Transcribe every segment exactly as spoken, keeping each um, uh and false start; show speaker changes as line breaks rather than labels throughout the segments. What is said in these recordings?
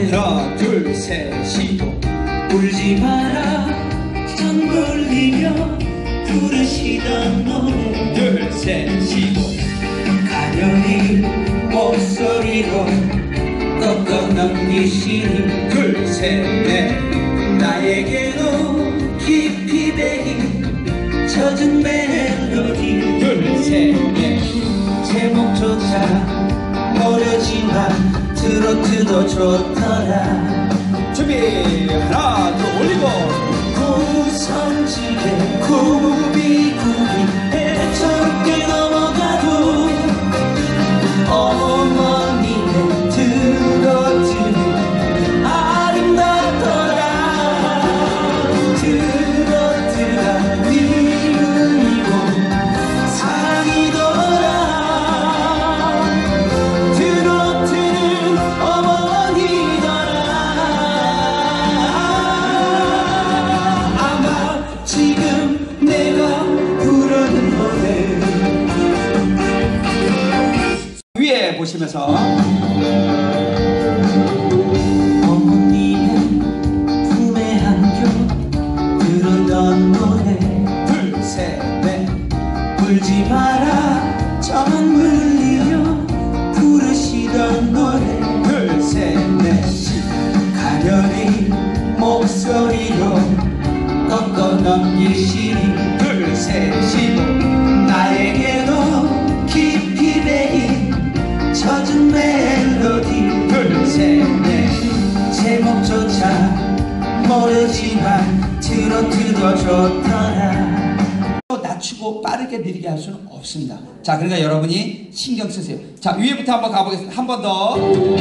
하나 둘 셋 시도
울지 마라 전 멀리며 부르시던 노래
둘 셋 시도
가녀린 목소리로 꺾어 넘기시니
둘 셋 넷
나에게도 깊이 배인 젖은 멜로디
둘 셋 넷
제목조차 모르지만 트로트도 좋더라
준비 하나 둘 올리고
구성지게 굽이굽이 해저렇게 넘어가도 어머니의 트로트는 아름답더라 트로트가 미움이고 사랑이더라 트로트는 어머니더라 아마 지금 내가 부르는 노래
위에 보시면서
어머님의 품에 안겨 들었던 노래
둘 셋 넷
울지 마라 전 물리며 부르시던 노래
둘 셋 넷
가녀린 목소리로 꺾어 넘기시니
둘 셋 시도
나에게도 깊이 배인 젖은 멜로디
둘 셋 넷
제목조차 모르지만 트로트도 좋더라
낮추고 빠르게 느리게 할 수는 없습니다. 자, 그러니까 여러분이 신경 쓰세요. 자, 위에부터 한번 가보겠습니다. 한 번 더.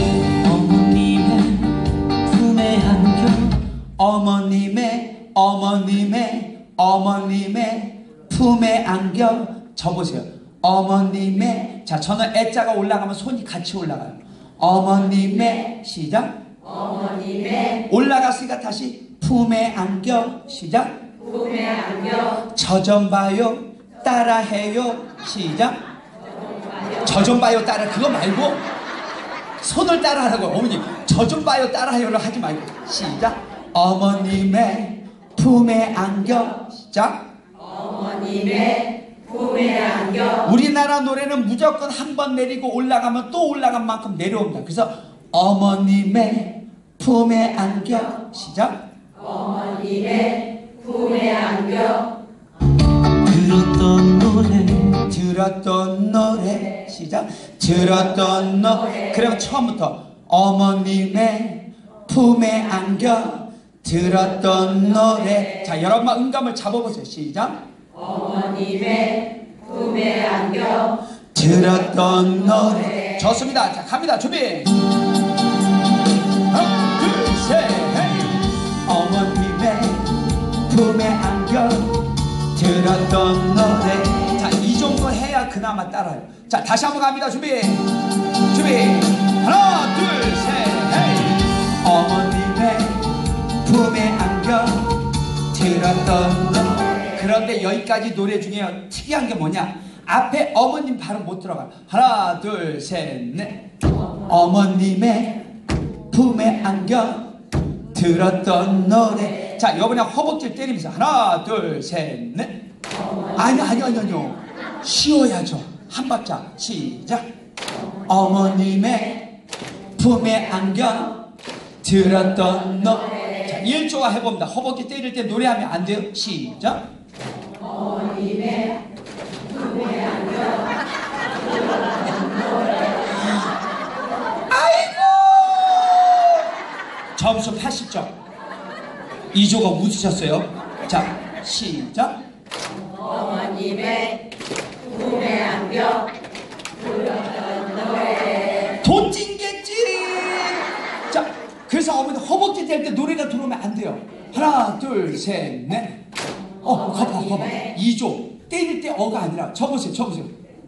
어머님의 품에 안겨
어머님의 어머님의 어머님의 품에 안겨 접으세요. 어머님의 자 저는 애자가 올라가면 손이 같이 올라가요. 어머님의 시작.
어머님의
올라갔으니까 다시 품에 안겨 시작.
품에 안겨
저 좀 봐요 따라해요 시작. 저 좀 봐요 따라 그거 말고 손을 따라하라고. 어머니 저 좀 봐요 따라해요를 하지 말고 시작. 어머님의 품에 안겨 시작.
어머님의 품에 안겨
우리나라 노래는 무조건 한 번 내리고 올라가면 또 올라간 만큼 내려옵니다. 그래서 어머님의 품에 안겨 시작.
어머님의 품에 안겨
들었던 노래
들었던 노래 시작. 들었던 노래. 그럼 처음부터 어머님의 품에 안겨 들었던 노래. 자 여러분만 음감을 잡아보세요. 시작.
어머님의 품에 안겨
들었던 노래. 좋습니다. 자 갑니다. 준비. 하나 둘 셋 헤이. 어머님의 품에 안겨 들었던 노래. 자 이 정도 해야 그나마 따라요. 자 다시 한번 갑니다. 준비. 준비. 하나 둘 셋 헤이. 어머님의 품에 안겨 들었던 노래. 그런데 여기까지 노래 중에 특이한 게 뭐냐? 앞에 어머님 발음 못 들어가요. 하나 둘 셋 넷. 어머님의 품에 안겨 들었던 노래. 자 이번에 허벅지를 때리면서 하나 둘 셋 넷. 아니 아니 아니 아니요. 쉬어야죠. 한 박자 시작. 어머님의 품에 안겨 들었던 노래. 자 일 조가 해봅니다. 허벅지 때릴 때 노래하면 안 돼요. 시작.
어머님의 품에 안겨 들었던 노래
아이고 점수 팔십 점. 이 조가 웃으셨어요. 자 시작.
어머님의 품에 안겨 들었던 노래
돈 찡겠지. 자 그래서 어머니 허벅지 뗄 때 노래가 들어오면 안 돼요. 하나 둘 셋 넷. 어 거봐 거봐. 이 조 때릴 때 어가 아니라 접으세요 접으세요.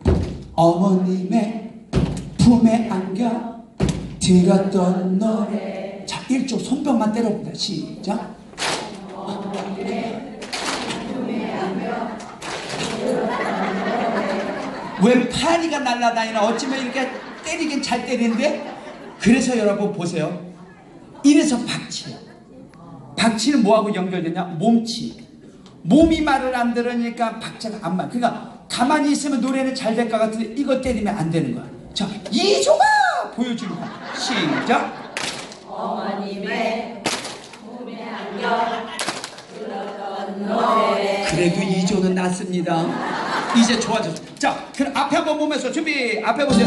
어머님의 품에 안겨 들었던 노래. 자 일 조 손뼉만 때려봅니다. 시작.
어머님의 품에 안겨 들었던 노래
왜 파리가 날아다니나 어쩌면 이렇게 때리긴 잘 때리는데. 그래서 여러분 보세요. 이래서 박치야. 박치는 뭐하고 연결되냐? 몸치. 몸이 말을 안 들으니까 박자가 안 맞아. 그러니까 가만히 있으면 노래는 잘 될 것 같은데 이거 때리면 안 되는 거야. 자, 이조가 보여주는 거야. 시작.
어머님의 몸에 안겨 들었던 노래.
그래도 이조는 낫습니다. 이제 좋아졌어. 자, 그럼 앞에 한번 보면서 준비. 앞에 보세요.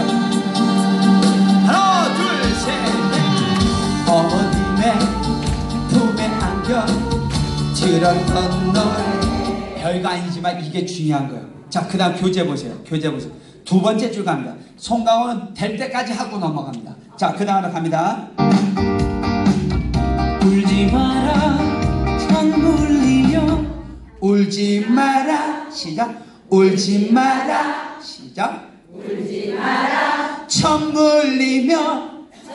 하나, 둘, 셋, 넷. 어머님의 품에 안겨 들었던 노래. 별거 아니지만 이게 중요한 거예요. 자, 그 다음 교재 보세요. 교재 보세요. 두 번째 줄 갑니다. 송강호는 될 때까지 하고 넘어갑니다. 자, 그 다음으로 갑니다.
울지 마라 찬물리며
울지 마라. 시작. 울지 마라. 시작.
울지 마라.
천물리며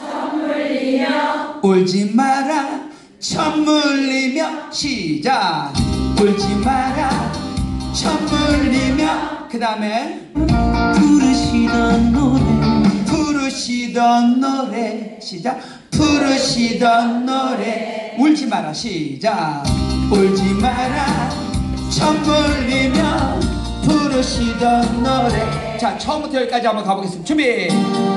선물리며
울지 마라. 천물리며. 시작. 울지 마라. 천물리며. 그 다음에
부르시던 노래
부르시던 노래. 시작. 부르시던 노래. 울지 마라. 시작. 울지 마라. 천물리며 부르시던 노래. 자, 처음부터 여기까지 한번 가보겠습니다. 준비.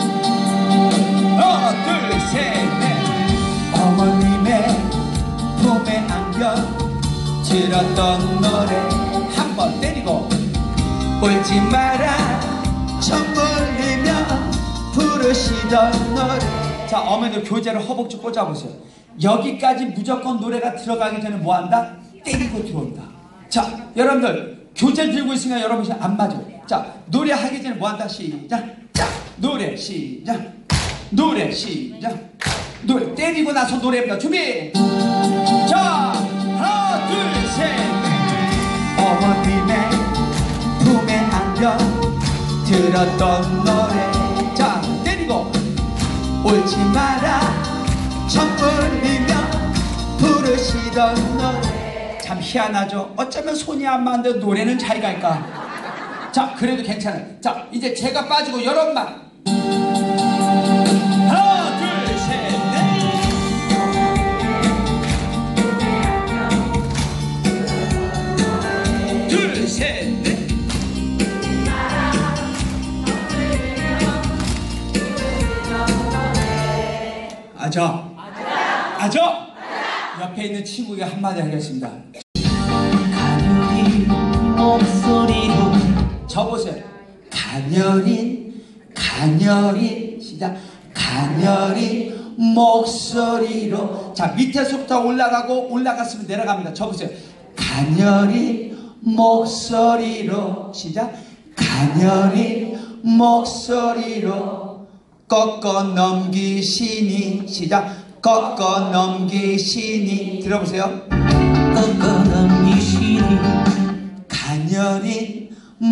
하나, 둘, 셋, 넷. 어머님의 품에 안겨 들었던 노래. 한 번 때리고 울지 마라. 천물리며 부르시던 노래. 자, 어머니들 교재를 허벅지 꽂아보세요. 여기까지 무조건 노래가 들어가기 전에 뭐한다? 때리고 들어온다. 자, 여러분들 교재를 들고 있으니까 여러분이 안 맞아요. 자, 노래하기 전에 뭐한다? 시작. 자, 노래 시작. 노래 시작. 노래 때리고 나서 노래합니다. 준비. 자, 하나, 둘, 셋, 넷. 어머님의 품에 안겨 들었던 노래. 자, 때리고 울지 마라. 천물리며 부르시던 노래. 참 희한하죠. 어쩌면 손이 안 맞는데 노래는 잘 갈까? 자, 그래도 괜찮아요. 자, 이제 제가 빠지고 여러분만. 하나, 둘, 셋, 넷. 둘, 셋, 넷. 아죠? 아죠? 옆에 있는 친구에게 한마디 하겠습니다.
가녀린 목소리로
저 보세요. 가녀린, 가녀린, 시작. 가녀린 목소리로. 자, 밑에서부터 올라가고 올라갔으면 내려갑니다. 저 보세요. 가녀린 목소리로. 시작. 가녀린 목소리로 꺾어 넘기시니. 시작. 꺾어 넘기시니. 들어보세요.
꺾어 넘기시니
가녀린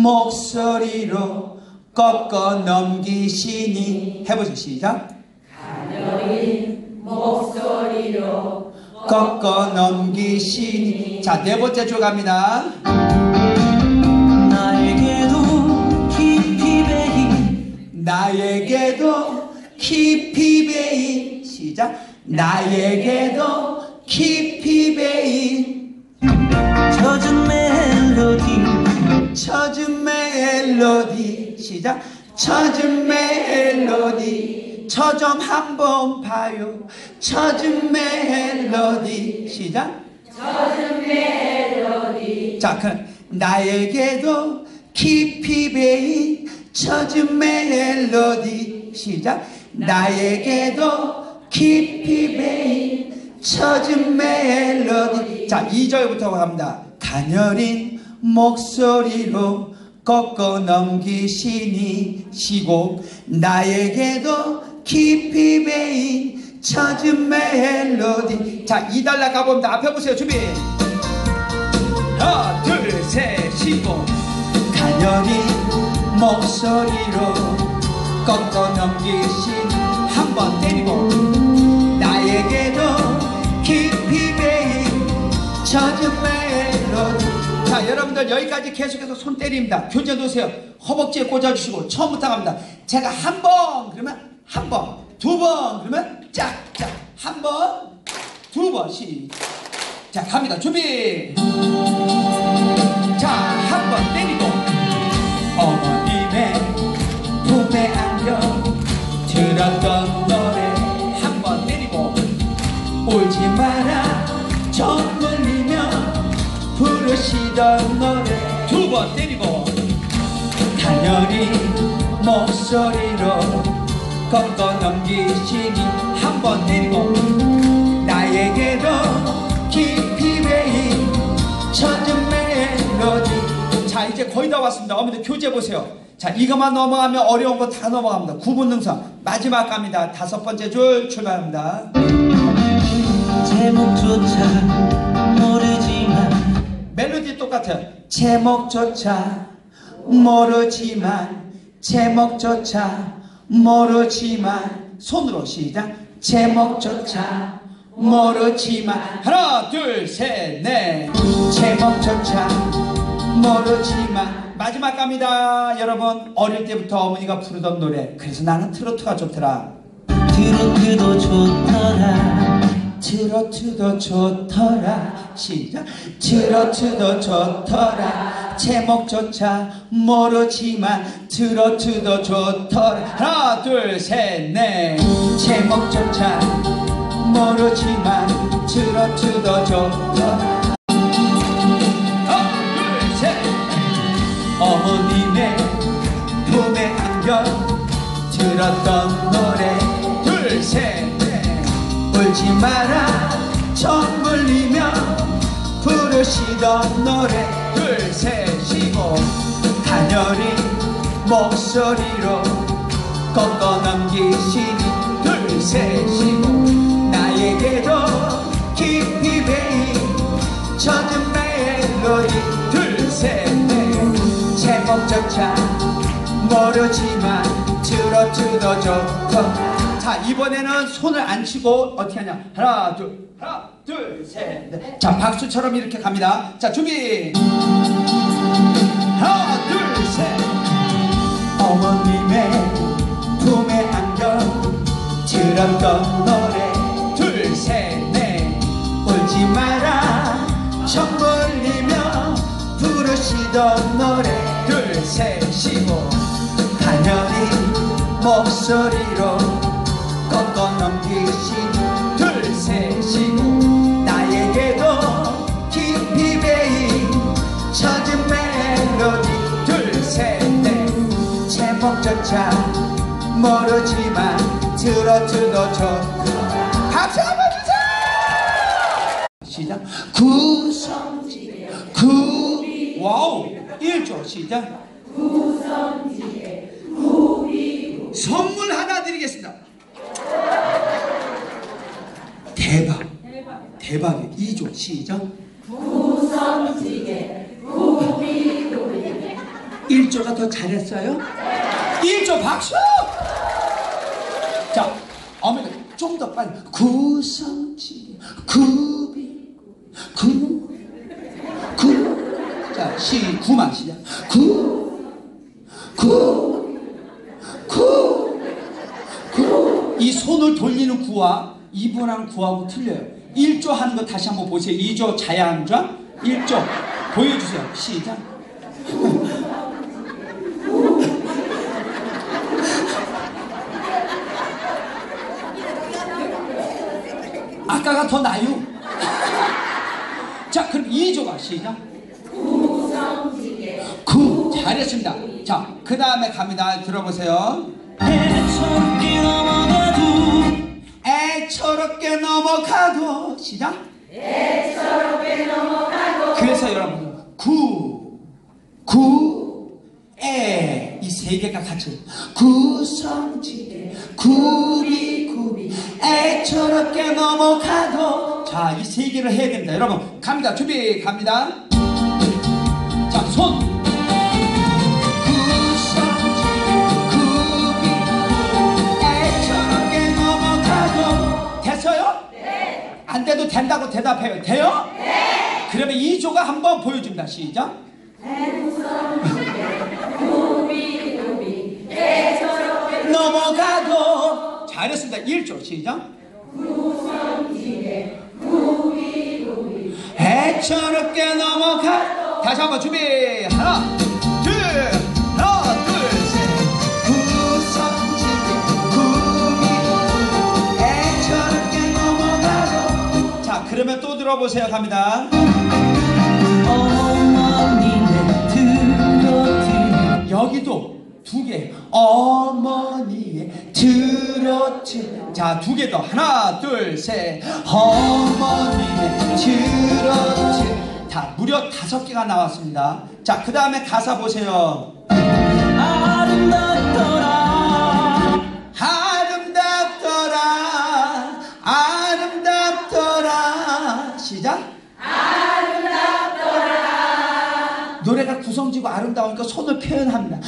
목소리로 꺾어 넘기시니. 해보세요. 시작.
가녀린 목소리로
꺾어 넘기시니. 자, 네 번째 줄 갑니다.
나에게도 깊이 베인
나에게도 깊이 베인. 시작. 나에게도 깊이 베인
젖은 멜로디
젖은 멜로디. 시작. 젖은 멜로디. 저 좀 한번 봐요. 젖은 멜로디. 시작.
젖은 멜로디.
자, 그럼 나에게도 깊이 베인 젖은 멜로디. 시작. 나에게도 깊이 베인 젖은 멜로디. 자, 이 절부터 갑니다. 가녀린 목소리로 꺾어 넘기시니. 시고. 나에게도 깊이 베인 젖은 멜로디. 자, 이 달락 가봅니다. 앞에 보세요. 준비. 하나, 둘, 셋, 쉬고. 가녀린 목소리로 꺾어 넘기시니. 한 번 때리고. 나에게도 깊이 베인 젖은 멜로디. 자, 여러분들 여기까지 계속해서 손 때립니다. 교재 놓으세요. 허벅지에 꽂아주시고 처음부터 갑니다. 제가 한 번 그러면 한 번, 두 번 그러면 짝짝, 한 번, 두 번, 시작. 자, 갑니다. 준비. 자, 한 번 때리고 어머님의 품에 안겨 들었던 노래 한 번 때리고 울지 마라 정 울리며 부르시던 노래 두 번 때리고 단열이 목소리로 꺾어 넘기시니 한 번 때리고 나에게도 깊이 배인 젖은 멜로디. 자, 이제 거의 다 왔습니다. 어머니 교재 보세요. 자, 이것만 넘어가면 어려운 거 다 넘어갑니다. 구분 능선 마지막 갑니다. 다섯 번째 줄 출발합니다.
제목조차 모르지만
멜로디 똑같아요. 제목조차 모르지만 제목조차 모르지만 손으로 시작. 제목조차 모르지만 하나 둘 셋 넷 제목조차 모르지만 마지막 갑니다. 여러분 어릴 때부터 어머니가 부르던 노래 그래서 나는 트로트가 좋더라.
트로트도 좋더라.
트로트도 좋더라. 시작. 트로트도 좋더라. 제목조차 모르지만 트로트도 좋더라. 하나 둘 셋 넷 제목조차 모르지만 트로트도 좋더라. 하나 둘 셋 어머님의 품에 안겨 들었던 노래 둘 셋 울지 마라 정 울리며 부르시던 노래 둘 셋 쉬고 단열이 목소리로 꺾어 넘기시니 둘 셋 쉬고 나에게도 깊이 배인 젖은 멜로디 둘 셋 넷 제목조차 모르지만 트로트도 좋고. 자, 이번에는 손을 안 치고 어떻게 하냐. 하나 둘 하나 둘 셋 넷. 자, 박수처럼 이렇게 갑니다. 자, 준비. 하나 둘 셋 어머님의 품에 안겨 들었던 노래 둘 셋 넷 울지 마라 정 울리며 부르시던 노래 둘 셋 쉬고 단열이 목소리로 꺾어 넘기시니 둘 셋 쉬고 나에게도 깊이 배인 젖은 멜로디 둘 셋 넷 제목조차 모르지만 트로트도 좋더라. 박수 한번 주세요. 시작. 구성지게 구 와우 일 조 시작.
구성지게 구비구
선물 하나 드리겠습니다. 대박 대박이에요. 이 조 시작.
구성지게 구비구
일 조가 더 잘했어요? 일 조 박수! 자, 어머니 좀 더 빨리. 구성지 구비 구 구. 자, 시 구만 시작. 구 구 구 구. 이 손을 돌리는 구와 이분한 구하고 틀려요. 일 조 하는 거 다시 한번 보세요. 이 조 자양좌 일 조 보여주세요. 시작. 아까가 더 나요. 자, 그럼 이 조가 시작.
구성지게
구 잘했습니다. 자, 그 다음에 갑니다. 들어보세요.
애처롭게 넘어가도
애처롭게 넘어가도 시작.
애처롭게 넘어가도
그래서 여러분 구, 구, 애 이 세 개가 같이 구성지게 구비 구비 애처롭게 넘어가도. 자, 이 세 개를 해야 됩니다. 여러분 갑니다. 준비 갑니다. 자, 손 구성지게 구비 애처롭게 넘어가도. 됐어요?
네.
안 돼도 된다고 대답해요. 돼요?
네.
그러면 이 조가 한번 보여줍니다. 시작.
구성지게 구비구비 애처롭게
넘어가도. 잘했습니다. 일 조 시작.
구성 구비구비에 구비구비
애처롭게 넘어가. 다시 한번 준비. 하나 둘 하나 둘셋 구성지게 구비구비 애처롭게 넘어가고. 자 그러면 또 들어보세요. 갑니다.
어머니네 트로트
여기도 두 개. 어머니의 트로트. 자, 두 개 더. 하나, 둘, 셋. 어머니의 트로트. 자, 무려 다섯 개가 나왔습니다. 자, 그 다음에 가사 보세요.
아름답더라
아름답더라. 아름답더라. 시작. 노래가 구성지고 아름다우니까 손을 표현합니다.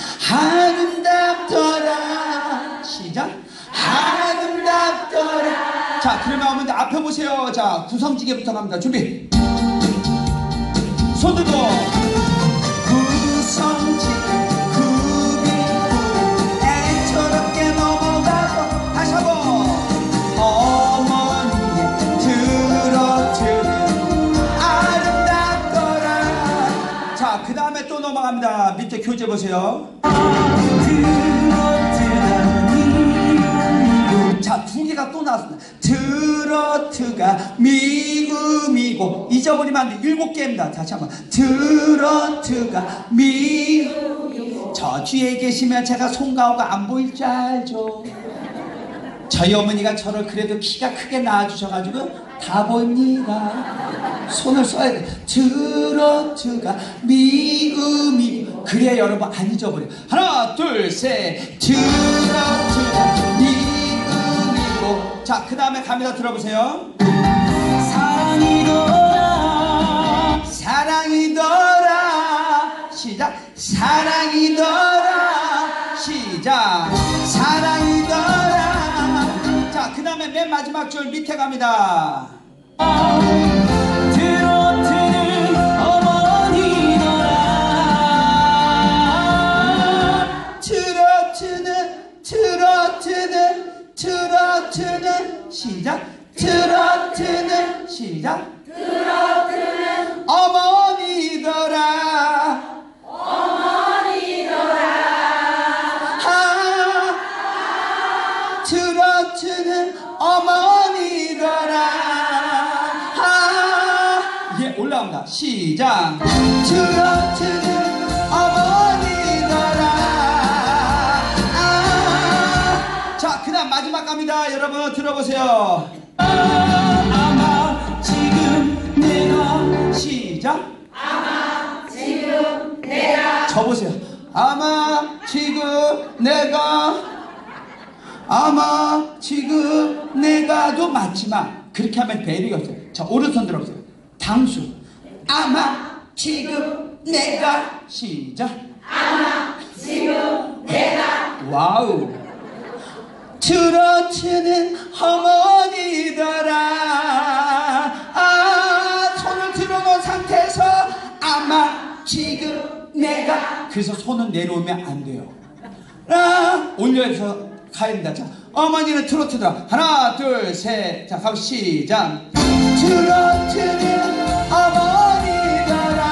아름답더라. 시작. 아름답더라. 자 그러면 어머니 앞에 보세요. 자 구성지게부터 갑니다. 준비. 손 들고. 구성지게 구비 애처롭게 넘어가고. 다시 한번. 어머니의 트로트는 아름답더라. 자, 그 다음에 또 넘어갑니다. 밑에 교재 보세요. 자, 두 개가 또 나왔습니다. 트로트가 미음이고. 잊어버리면 안 돼. 일곱 개입니다. 다시 한번. 트로트가 미음. 저 뒤에 계시면 제가 송가호가 안 보일 줄 알죠. 저희 어머니가 저를 그래도 키가 크게 낳아주셔가지고 다 보입니다. 손을 써야 돼. 트로트가 미음이. 그래야 여러분 안 잊어버려. 하나 둘 셋. 트로트가 미음이고. 자 그 다음에 갑니다. 들어보세요.
사랑이더라
사랑이더라. 시작. 사랑이더라. 시작. 사랑이더라. 자, 그 다음에 맨 마지막 줄 밑에 갑니다.
트로트는 어머니더라
트로트는 트로트는 트로트는 시작. 트로트는 시작.
트로트는
어머니더라.
어머니더라
아, 트로트는 어머니더라. 아, 예, 올라옵니다. 시작. 트로트는 어머니더라. 아, 자, 그 다음 마지막 갑니다. 여러분 들어보세요.
아마 지금 내가
시작.
아마 지금 내가
저보세요. 아마 지금 내가 아마 지금 내가도 맞지만 그렇게 하면 배려가 없어요. 자 오른손 들어보세요. 당수. 아마 지금 내가. 시작.
아마 지금 내가
와우. 트로트는 어머니더라. 아, 손을 들어놓은 상태에서 아마 지금 내가. 그래서 손은 내려오면 안 돼요. 아, 올려서 가야 된다. 자, 어머니는 트로트더라. 하나, 둘, 셋. 자, 가고 시작. 트로트는 어머니더라.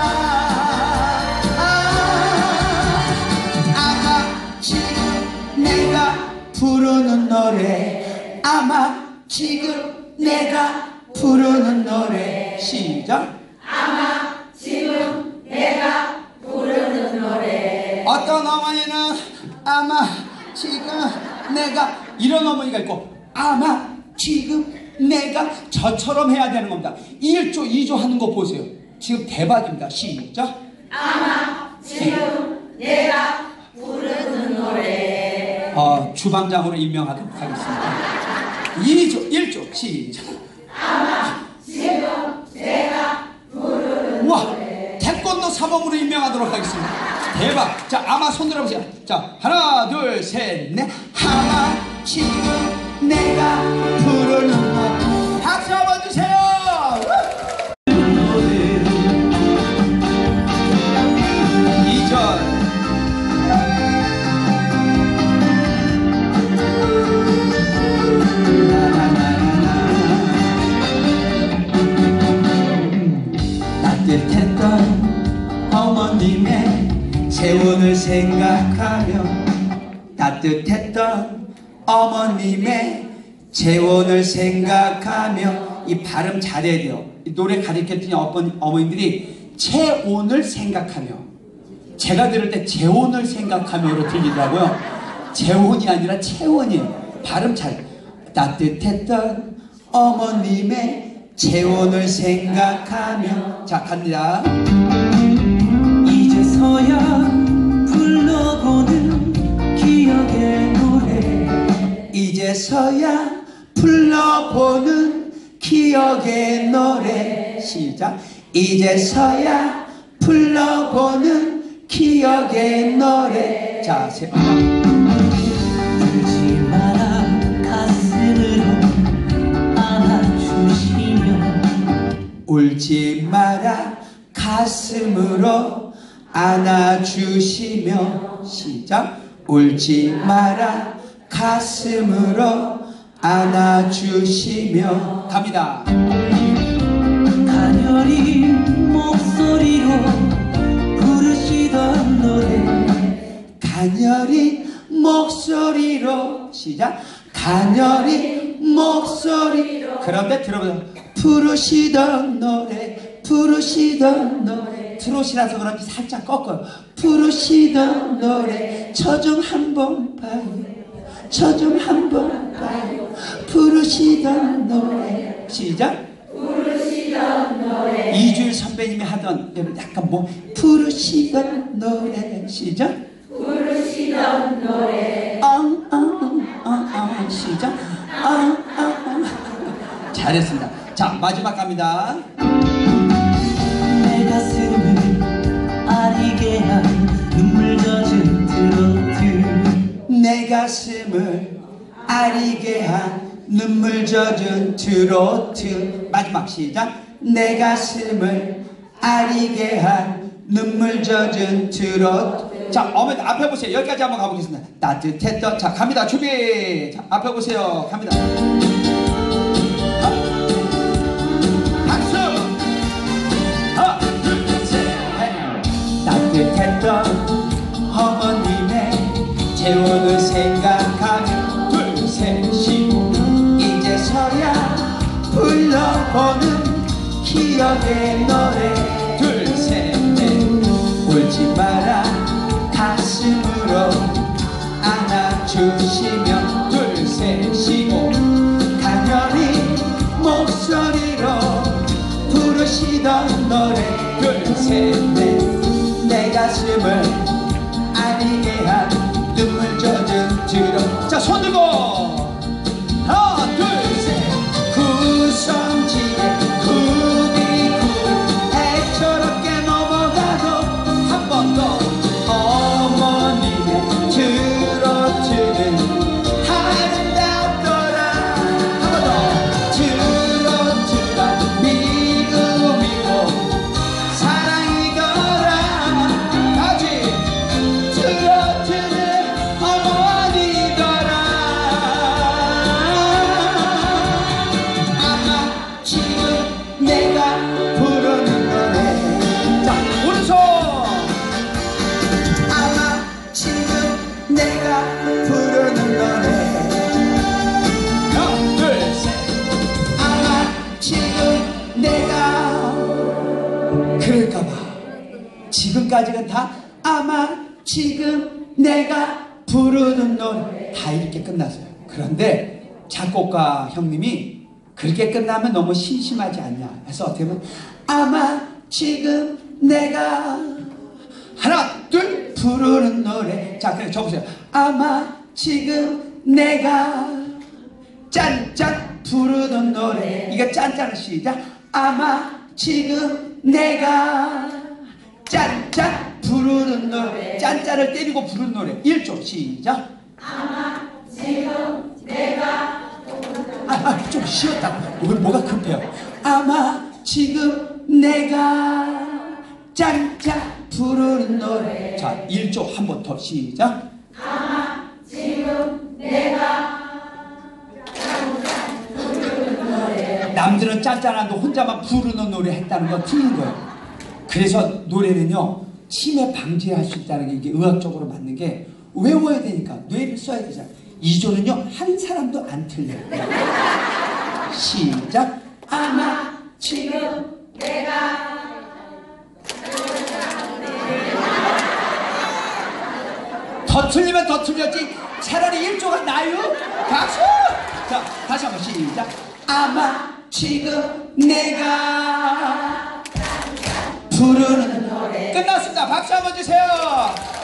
아, 아마 지금 내가 부르는 노래. 아마 지금 내가 부르는 노래. 시작.
아마 지금 내가 부르는 노래
어떤 어머니는 아마 지금 내가 이런 어머니가 있고 아마 지금 내가 저처럼 해야 되는 겁니다. 일 조 이 조 하는 거 보세요. 지금 대박입니다. 시작.
아마 지금 내가 부르는 노래
어, 주방장으로 임명하도록 하겠습니다. 이 조 일 조 시작.
아마 지금 내가 부르는
우와,
노래
태권도 사범으로 임명하도록 하겠습니다. 대박. 자, 아마 손 들어보세요. 자, 하나, 둘, 셋, 넷. 아마 지금 내가 부르는 노래. 박수 한번 주세요. 이 절. 재혼을 생각하며 따뜻했던 어머님의 재혼을 생각하며 이 발음 잘해야 돼요. 이 노래 가르쳤더니 어머니, 어머님들이 재혼을 생각하며, 제가 들을 때 재혼을 생각하며로 들리더라고요. 재혼이 아니라 채원이에요. 발음 잘. 따뜻했던 어머님의 재혼을 생각하며. 자, 갑니다.
이제서야 불러보는 기억의 노래.
이제서야 불러보는 기억의 노래. 시작. 이제서야 불러보는 기억의 노래. 자, 세 번.
울지 마라 가슴으로 안아주시며.
울지 마라 가슴으로 안아주시며. 시작. 울지 마라 가슴으로 안아주시며. 갑니다.
가녀린 목소리로 부르시던 노래.
가녀린 목소리로. 시작. 가녀린 목소리로. 그런데 들어보세요. 부르시던 노래, 부르시던 노래. 트롯이라서 그런지 살짝 꺾어요. 부르시던 노래. 저 좀 한번 봐요. 저 좀 한번 봐요. 부르시던 노래. 시작.
부르시던 노래.
이주일 선배님이 하던 약간 뭐 부르시던 노래. 시작.
부르시던 노래.
엉엉엉엉. 시작. 엉엉엉. 잘했습니다. 자, 마지막 갑니다.
내 가슴을 아리게 한 눈물 젖은 트로트.
내 가슴을 아리게 한 눈물 젖은 트로트. 마지막 시작. 내 가슴을 아리게 한 눈물 젖은 트로트. 자, 어머니 앞에 보세요. 여기까지 한번 가보겠습니다. 따뜻했던. 자, 갑니다. 준비. 자, 앞에 보세요. 갑니다. 박수. 하나, 둘, 셋, 넷. 따뜻했던 어머님의 재혼을 생각하며 둘, 셋, 쉬고 이제서야 불러보는 기억의 노래. 둘, 셋, 넷. 울지 마라 가슴으로 안아주시며. 둘, 셋, 쉬고 가녀린 목소리로 부르시던 노래. 둘, 셋, 넷. 내 가슴을 아리게 한 눈물 젖은 트로. 자, 손 들고 하나, 둘, 셋. 구성지에 굽이굽 애처롭게 넘어가도 한 번 더 어머님의 트로트는 아름답더라. 한 번 더. 트로트가 미움이고 사랑이더라. 다시. 트로트는 어머니더라. 아마 지금 내가 부르는 노래. 자, 오른손. 아마 지금 내가 부르는 노래. 하나, 둘, 셋. 아마 지금 내가. 그럴까봐 지금까지는 다 아마 지금 내가 부르는 노래 다 이렇게 끝났어요. 그런데 작곡가 형님이 그렇게 끝나면 너무 심심하지 않냐 해서 어떻게 보면 아마 지금 내가 하나 둘 부르는 노래. 자, 그래 적으세요. 아마 지금 내가 짠짠 부르던 노래. 이게 짠짠을 시작. 아마 지금 내가 짠짠 부르는 노래. 짠짠을 때리고 부르는 노래. 일 조 시작.
아마 지금 내가
아, 아, 좀 쉬었다. 오늘 뭐가 급해요. 아마 지금 내가 짠짠 부르는 노래. 자, 일 조 한 번 더 시작.
아마 지금 내가
남들은 짠짠한데 혼자만 부르는 노래 했다는 건 틀린 거예요. 그래서 노래는요, 치매 방지할 수 있다는 게 이게 의학적으로 맞는 게 외워야 되니까 뇌를 써야 되잖아. 이 조는요 한 사람도 안 틀려요. 시작. 아마
지금 내가
더 틀리면 더 틀렸지 차라리 일 조가 나요. 박수. 자 다시 한번 시작. 아마 지금 내가 부르는 노래. 끝났습니다. 박수 한번 주세요.